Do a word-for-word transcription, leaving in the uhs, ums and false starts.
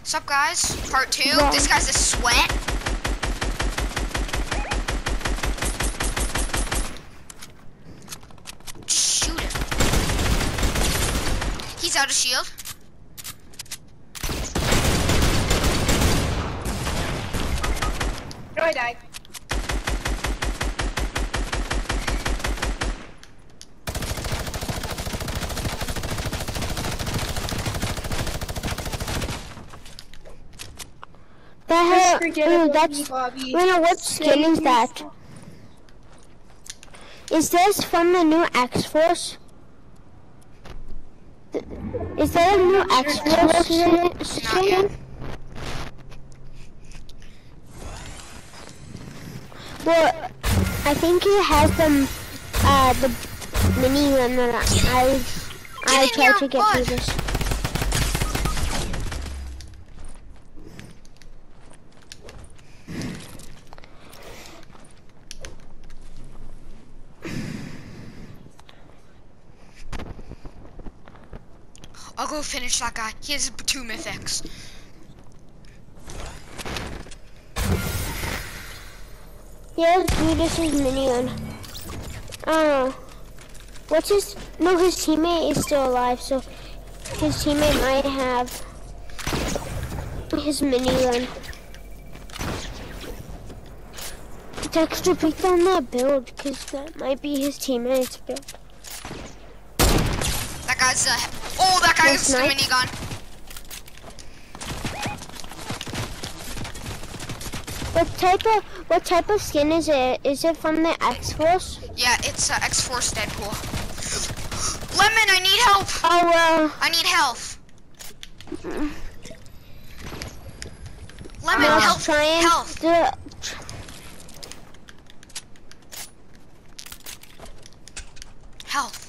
What's up, guys? Part two. Yeah. This This guy's a sweat. Shoot him. He's out of shield. Oh, I died. That Just ha- forget ooh, about that's, me, Bobby. wait, no, what skin is that? Is this from the new X-Force? Th- Is that a new X-Force skin? Not yet. Well, I think it has the, uh, the mini one that I, I in tried your to get through butt. this. I'll go finish that guy. He has two mythics. Yeah, dude, this is mini one. I don't know. What's his, no, his teammate is still alive, so his teammate might have his mini one. Texture peek on that build, because that might be his teammate's build. That guy's a. Oh, that guy has the Nice. minigun. What type of what type of skin is it? Is it from the X-Force? Yeah, it's uh, X-Force Deadpool. Lemon, I need help. Oh well. I need health. Lemon, Let's help. try and Health. do- Health.